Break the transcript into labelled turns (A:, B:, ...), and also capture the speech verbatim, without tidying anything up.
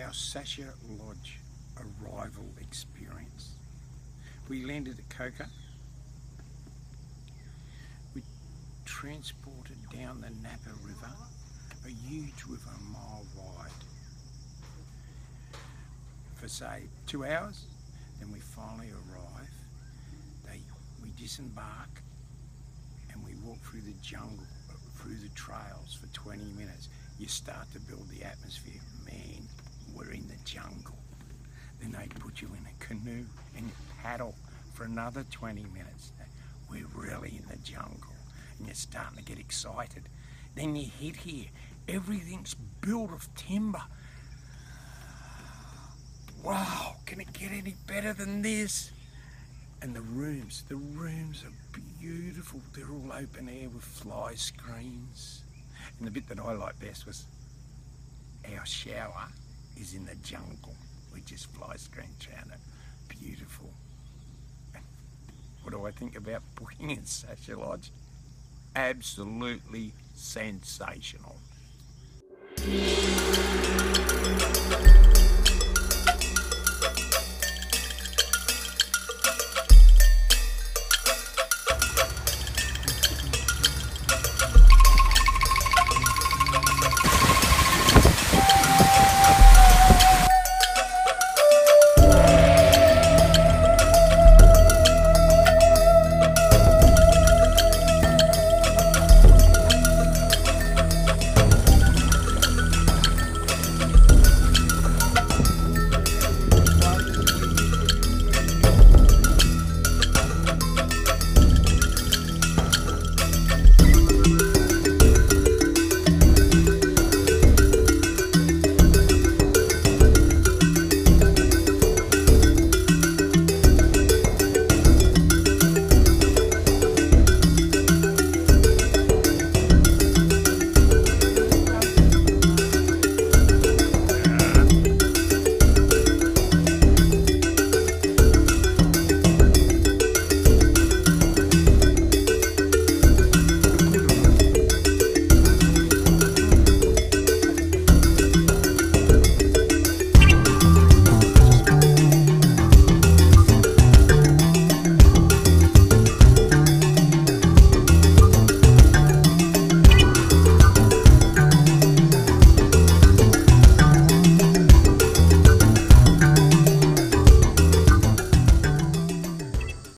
A: our Sacha Lodge arrival experience. We landed at Coca. We transported down the Napa River, a huge river a mile wide, for say two hours. Then we finally arrive. They, we disembark and we walk through the jungle, through the trails for twenty minutes. You start to build the atmosphere. Man, we're in the jungle. Then they put you in a canoe and you paddle for another twenty minutes. We're really in the jungle and you're starting to get excited. Then you hit here. Everything's built of timber. Wow, can it get any better than this? And the rooms, the rooms are beautiful. They're all open air with fly screens. And the bit that I liked best was our shower is in the jungle. We just fly screens around it. Beautiful. What do I think about booking in Sacha Lodge? Absolutely sensational.